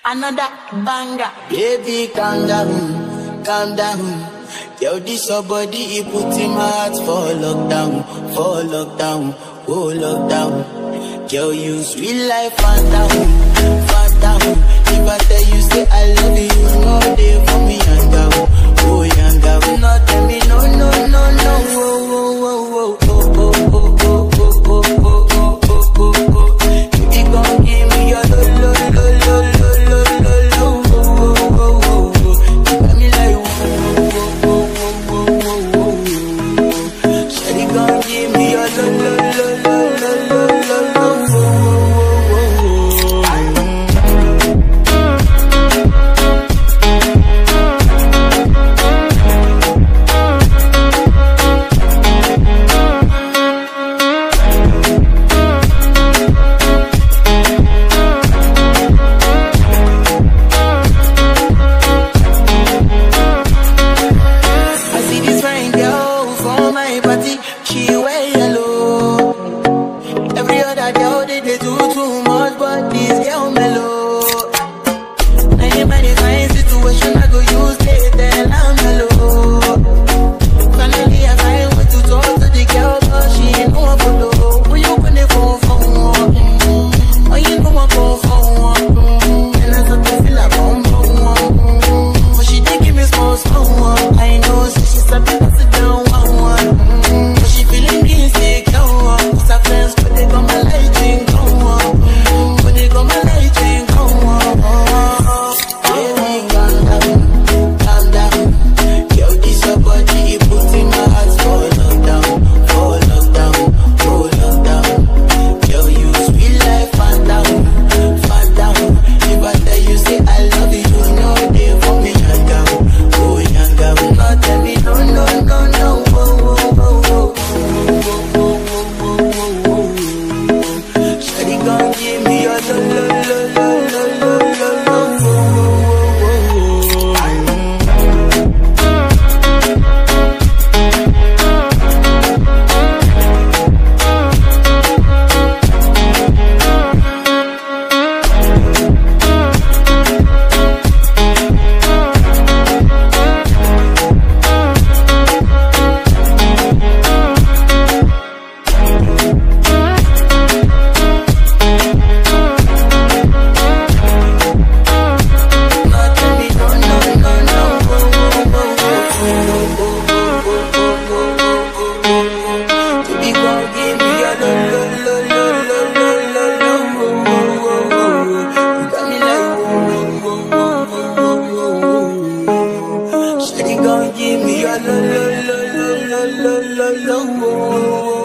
Another banger. Baby, calm down, calm down. Yo, this your body, it puts in my heart for lockdown, oh lockdown. Girl, you sweet life, phantom, phantom. If I tell you, say I love you, you know they for me, yanga, oh yanga. No, tell me, no, no, no, no, oh, oh, oh, oh, oh, oh, oh, oh, oh, oh, oh, oh, oh, oh. Baby, gon' give me your lo, lo, lo, lo, lo, lo, lo, lo, oh, oh, oh, oh, oh. You got me like, oh, oh, oh, oh, oh, oh, oh. Shawty gon' give me your lo, lo, lo, lo, lo, lo, lo, lo, oh, oh, oh, oh. Shawty gon' give me a lo lo lo lo lo lo lo lo.